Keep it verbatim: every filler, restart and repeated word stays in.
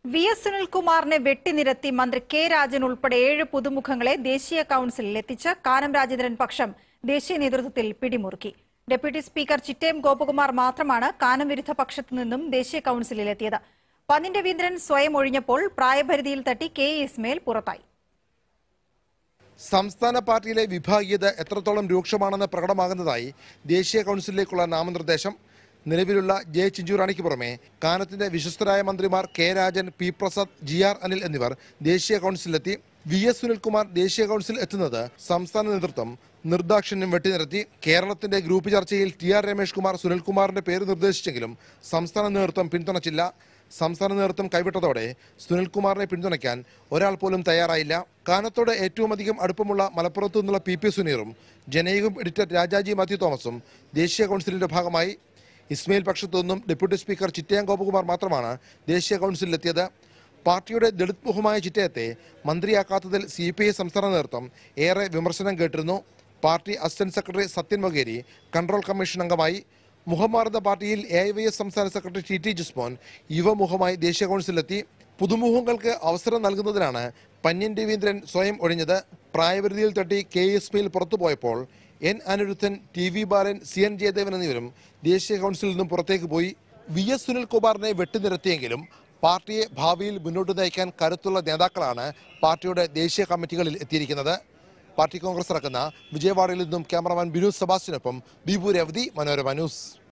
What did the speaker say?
V S സുനിൽകുമാറിനെ വെട്ടിനിരത്തി മന്ത്രി K Rajan ഉൾപ്പെടെ ഏഴ് പുതുമുഖങ്ങളെ ദേശീയ കൌൺസിലിൽ എത്തിച്ച് കാനം രാജേന്ദ്രൻ പക്ഷം ദേശീയ നേതൃത്വത്തിൽ പിടിമുറുക്കി. ഡെപ്യൂട്ടി സ്പീക്കർ ചിറ്റയം ഗോപകുമാർ മാത്രമാണ് കാനം വിരുദ്ധ പക്ഷത്തു നിന്നും ദേശീയ കൌൺസിലിൽ എത്തിയത്. പന്നിൻ രവീന്ദ്രൻ സ്വയം ഒഴിഞ്ഞപ്പോൾ പ്രായപരിധിയിൽ തട്ടി കെ ഇസ്മയിൽ പുറത്തായി. സംസ്ഥാന പാർട്ടിയിലെ വിഭാഗീയത എത്രത്തോളം രൂക്ഷമാണെന്ന് പ്രകടമാകുന്നതായി ദേശീയ കൌൺസിലിലേക്കുള്ള നാമനിർദ്ദേശം. നിലവിലുള്ള ജെ ചിഞ്ചുറാണിക്ക് പുറമെ കാനത്തിന്റെ വിശ്വസ്തരായ മന്ത്രിമാർ K Rajan, P Prasad, G R Anil എന്നിവർ ദേശീയ കൌൺസിലെത്തി. വി എസ് സുനിൽകുമാർ ദേശീയ കൌൺസിൽ എത്തുന്നത് സംസ്ഥാന നേതൃത്വം നിർദാക്ഷിണ്യം വെട്ടിനിരത്തി. കേരളത്തിന്റെ ഗ്രൂപ്പ് ചർച്ചയിൽ ടി ആർ രമേഷ് കുമാർ സുനിൽകുമാറിന്റെ പേര് നിർദ്ദേശിച്ചെങ്കിലും സംസ്ഥാന നേതൃത്വം പിന്തുണച്ചില്ല. സംസ്ഥാന നേതൃത്വം കൈവിട്ടതോടെ സുനിൽകുമാറിനെ പിന്തുണയ്ക്കാൻ ഒരാൾ പോലും തയ്യാറായില്ല. കാനത്തോട് ഏറ്റവും അധികം അടുപ്പമുള്ള മലപ്പുറത്തു നിന്നുള്ള പി പി സുനീറും ജനയുഗം എഡിറ്റർ രാജാജി മാത്യു തോമസും ദേശീയ കൌൺസിലിന്റെ ഭാഗമായി. ഇസ്മയിൽ പക്ഷത്തു നിന്നും ഡെപ്യൂട്ടി സ്പീക്കർ ചിറ്റയം ഗോപകുമാർ മാത്രമാണ് ദേശീയ കൌൺസിലെത്തിയത്. പാർട്ടിയുടെ ദളിത് മുഖമായ ചിറ്റയത്തെ മന്ത്രിയാക്കാത്തതിൽ സി പി ഐ സംസ്ഥാന നേതൃത്വം ഏറെ വിമർശനം കേട്ടിരുന്നു. Party assistant secretary Sathyan Mokeri control commission അംഗമായി. മുഖം പാർട്ടിയിൽ എ ഐ വൈ എസ് സംസ്ഥാന സെക്രട്ടറി ടി ടി ജിസ്മോൻ യുവമുഖമായി ദേശീയ കൌൺസിലെത്തി. പുതുമുഖങ്ങൾക്ക് അവസരം നൽകുന്നതിനാണ് പന്നിൻ രവീന്ദ്രൻ സ്വയം ഒഴിഞ്ഞത്. പ്രായപരിധിയിൽ തട്ടി കെ ഇസ്മയിൽ പുറത്തുപോയപ്പോൾ N Anirudhan, T V Balan, C N Jayadevan എന്നിവരും ദേശീയ കൌൺസിലിൽ നിന്നും പുറത്തേക്ക് പോയി. വി എസ് സുനിൽകുമാറിനെ വെട്ടിനിരത്തിയെങ്കിലും പാർട്ടിയെ ഭാവിയിൽ മുന്നോട്ട് നയിക്കാൻ കരുത്തുള്ള നേതാക്കളാണ് പാർട്ടിയുടെ ദേശീയ കമ്മിറ്റികളിൽ എത്തിയിരിക്കുന്നത്. പാർട്ടി കോൺഗ്രസ് നടക്കുന്ന വിജയവാഡയിൽ നിന്നും ക്യാമറമാൻ ബിനു സെബാസ്റ്റ്യനൊപ്പം ബിബു രവതി, മനോരമ ന്യൂസ്.